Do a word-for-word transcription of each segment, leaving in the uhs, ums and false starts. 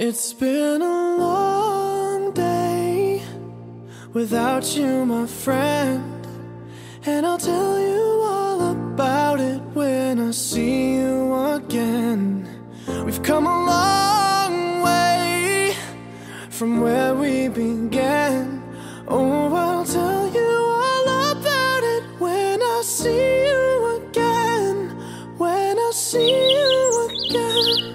It's been a long day without you, my friend, and I'll tell you all about it when I see you again. We've come a long way from where we began. Oh, I'll tell you all about it when I see you again. When I see you again.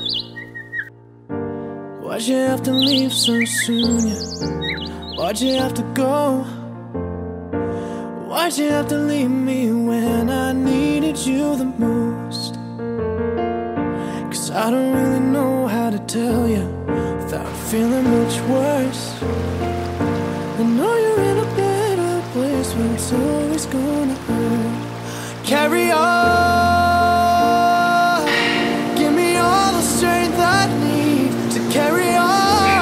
Why'd you have to leave so soon, yeah? Why'd you have to go? Why'd you have to leave me when I needed you the most? Cause I don't really know how to tell you without feeling much worse. I know you're in a better place, but it's always gonna hurt. Carry on. Give me all the strength I need to carry on.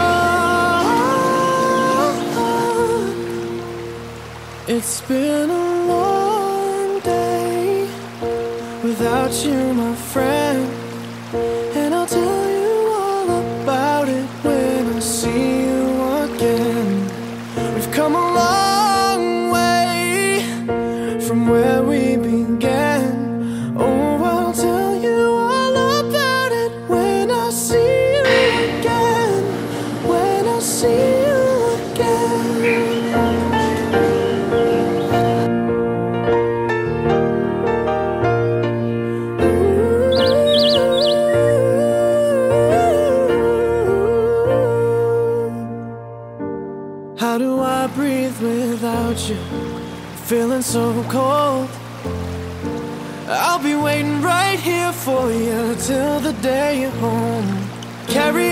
It's been a long day without you, my friend, and I'll tell you all about it when I see you again. We've come a long way from where we began. Oh, I'll tell you all about it when I see you again. When I see you again. How do I breathe without you? Feeling so cold. I'll be waiting right here for you till the day you're home. Carry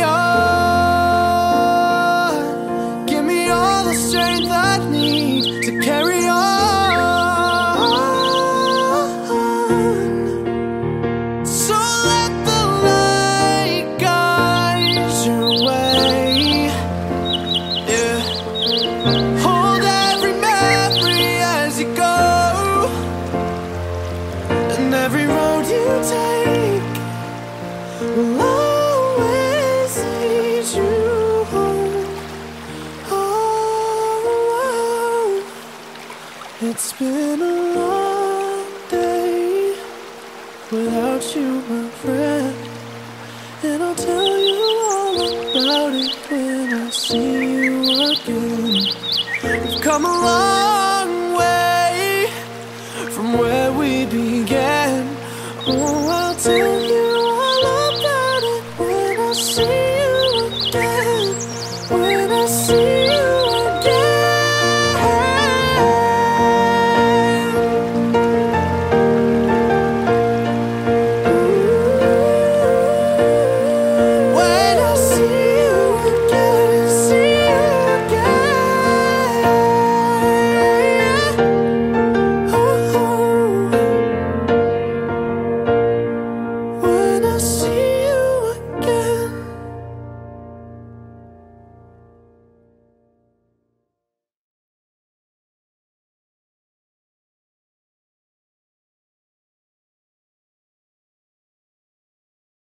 on. Give me all the strength I need to carry on. So let the light guide your way. Yeah. Hold every memory as you go, and every road you take will always lead you home. Oh, it's been a long day without you, my friend, and I'll tell you all about it when I see you again. We've come along